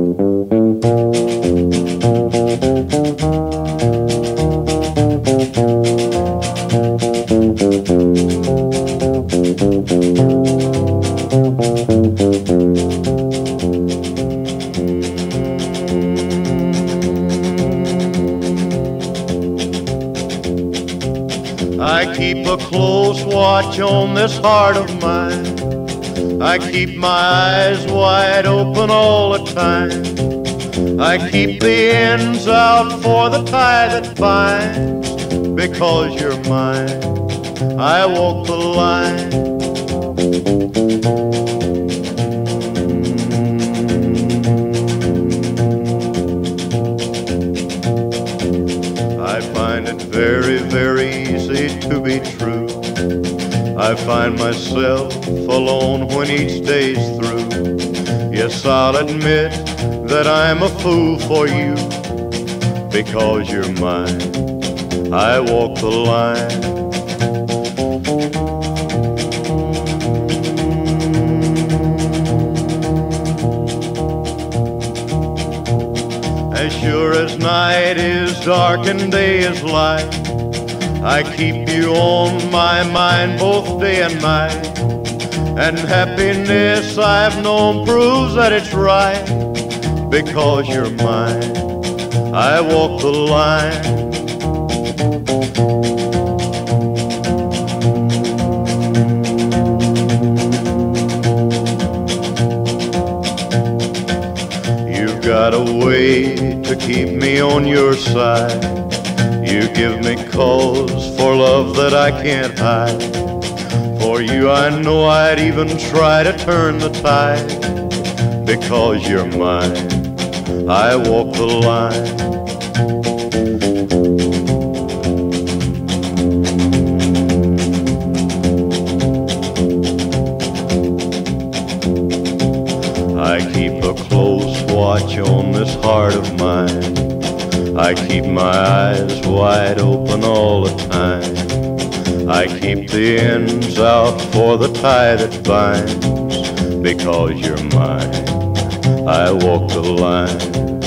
I keep a close watch on this heart of mine. I keep my eyes wide open all the time. I keep the ends out for the tie that binds. Because you're mine, I walk the line. I find it very, very easy to be true. I find myself alone when each day's through. Yes, I'll admit that I'm a fool for you. Because you're mine, I walk the line. As sure as night is dark and day is light, I keep you on my mind both day and night. And happiness I've known proves that it's right. Because you're mine, I walk the line. You've got a way to keep me on your side. You give me cause for love that I can't hide. For you I know I'd even try to turn the tide. Because you're mine, I walk the line. I keep a close watch on this heart of mine. I keep my eyes wide open all the time. I keep the ends out for the tie that binds. Because you're mine, I walk the line.